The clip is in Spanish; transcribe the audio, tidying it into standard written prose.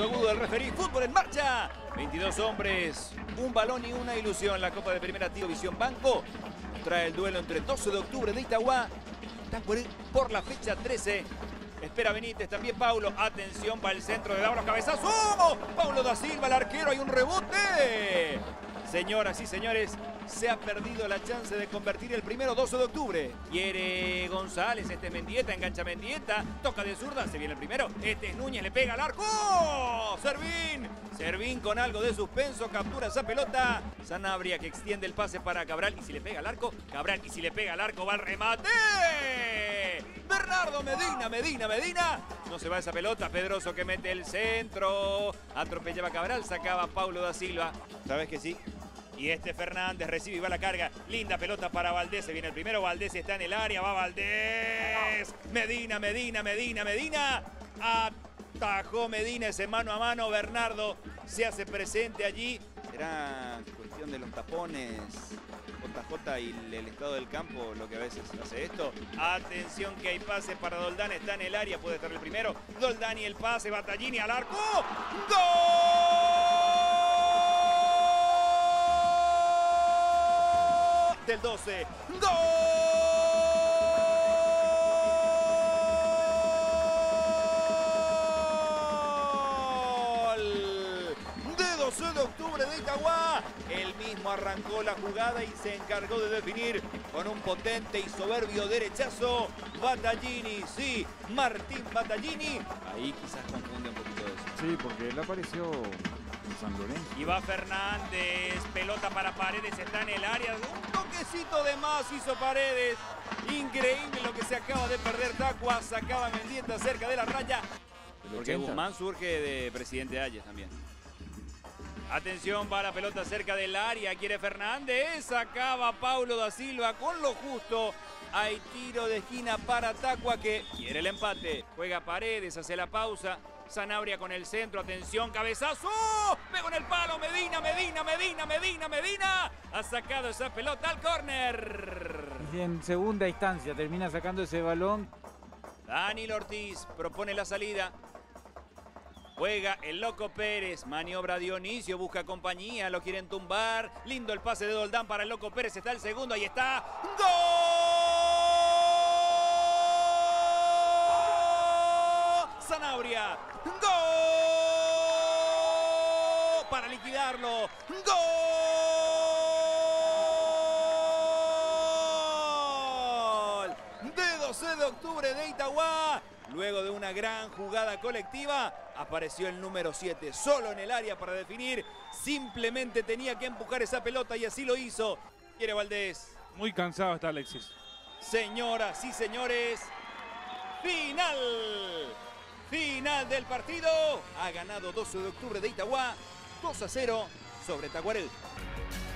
gesto agudo del referí. Fútbol en marcha. 22 hombres, un balón y una ilusión. La Copa de Primera Tío Visión Banco trae el duelo entre 12 de octubre de Itagua. Tacuarel por la fecha 13. Espera Benítez, también Paulo. Atención, va el centro de Lauro, cabezazo. ¡Oh! Paulo da Silva, el arquero, hay un rebote. Señoras y señores, se ha perdido la chance de convertir el primero 12 de octubre. Quiere González, este es Mendieta, engancha Mendieta, toca de zurda, se viene el primero. Este es Núñez, le pega al arco. ¡Oh! Servín. Servín con algo de suspenso, captura esa pelota. Sanabria que extiende el pase para Cabral. Y si le pega al arco, Cabral. Y si le pega al arco, va el remate. Bernardo Medina. No se va esa pelota. Pedroso que mete el centro. Atropellaba a Cabral, sacaba a Paulo da Silva. ¿Sabes que sí? Y este Fernández recibe y va a la carga. Linda pelota para Valdés. Se viene el primero. Valdés está en el área. Va Valdés. Medina. Atajó Medina ese mano a mano. Bernardo se hace presente allí. Será cuestión de los tapones. JJ y el estado del campo lo que a veces hace esto. Atención que hay pase para Doldán. Está en el área. Puede estar el primero. Doldán y el pase. Battaglini al arco. ¡Gol! Del 12. ¡Gol! De 12 de octubre de Itagua. Él mismo arrancó la jugada y se encargó de definir con un potente y soberbio derechazo. Battaglini, sí, Martín Battaglini. Ahí quizás confunde un poquito de eso. Sí, porque él apareció en San Lorenzo. Y va Fernández, pelota para Paredes, está en el área. Un toquecito de más hizo Paredes. Increíble lo que se acaba de perder Tacua. Sacaba Mendieta cerca de la raya. Porque Guzmán surge de Presidente Hayes también. Atención, va la pelota cerca del área. Quiere Fernández. Sacaba Paulo da Silva con lo justo. Hay tiro de esquina para Tacua que quiere el empate. Juega Paredes, hace la pausa. Sanabria con el centro, atención, cabezazo. Pegó en el palo, Medina. Ha sacado esa pelota al córner. Y en segunda instancia termina sacando ese balón. Daniel Ortiz propone la salida. Juega el Loco Pérez, maniobra Dionisio, busca compañía, lo quieren tumbar. Lindo el pase de Doldán para el Loco Pérez, está el segundo, ahí está. ¡Gol! Sanabria. ¡Gol! Para liquidarlo. ¡Gol! De 12 de octubre de Itagua. Luego de una gran jugada colectiva, apareció el número 7 solo en el área para definir. Simplemente tenía que empujar esa pelota y así lo hizo. Quiere Valdés. Muy cansado está Alexis. Señoras y señores, final del partido. Ha ganado 12 de octubre de Itagua 2-0 sobre Tacuarel.